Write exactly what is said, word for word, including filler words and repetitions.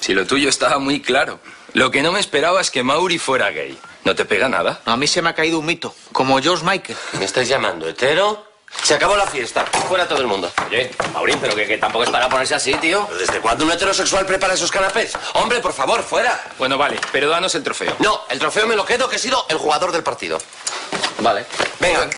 Si lo tuyo estaba muy claro. Lo que no me esperaba es que Mauri fuera gay. ¿No te pega nada? A mí se me ha caído un mito, como George Michael. ¿Me estáis llamando hetero? Se acabó la fiesta. Fuera todo el mundo. Oye, Maurín, pero que, que tampoco es para ponerse así, tío. ¿Desde cuándo un heterosexual prepara esos canapés? Hombre, por favor, fuera. Bueno, vale, pero danos el trofeo. No, el trofeo me lo quedo, que he sido el jugador del partido. Vale. Venga.